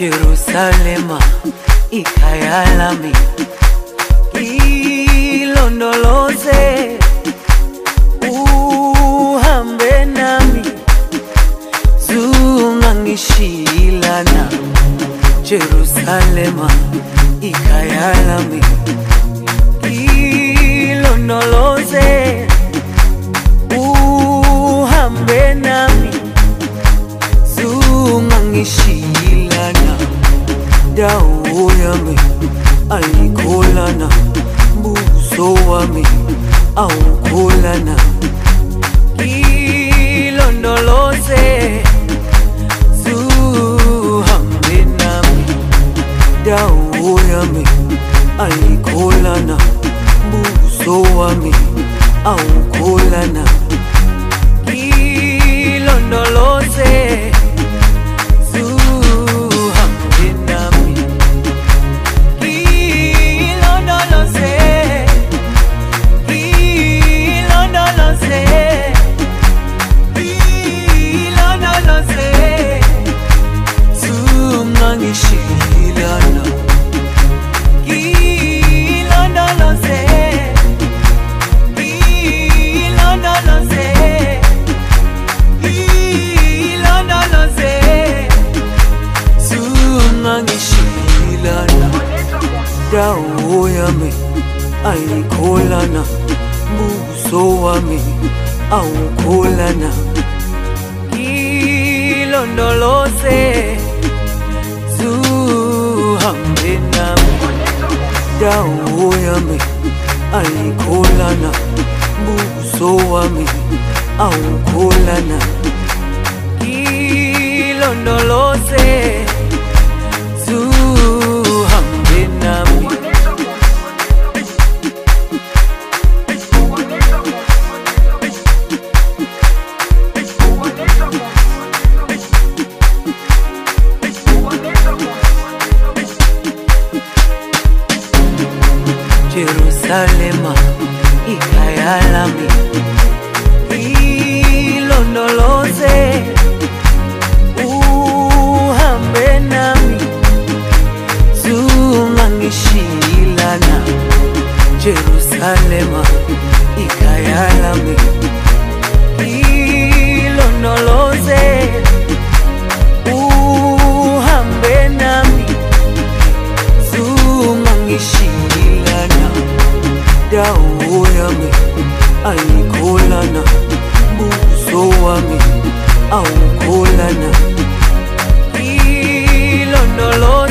Jerusalema ikhaya lami, ilondoloze uhambe nami, zungangishilana. Jerusalema ikhaya lami, ilondoloze uhambe nami, zungangishilana. Dawo yami ayikholana, mbuso wami awukholana. Ilondoloze zuhambe nami, dawo yami ayikholana, mbuso wami awukholana. Ilondoloze ngishilana, ilondoloze, ilondoloze, ilondoloze, zungangishilana. Dawo yami ayikholana, mbuso wami awukholana. Ilondoloze zuhambe nami, dawo yami ayikholana, mbuso wami awukholana. Ilondoloze zuhambe nami. Jerusalema ikhaya lami, ilondoloze uhambe nami, zungangishilana. Jerusalema ikhaya lami, ilondoloze uhambe nami, zungangishilana. Dawo yami ayikholana, mbuso wami awukholana. Ilondoloze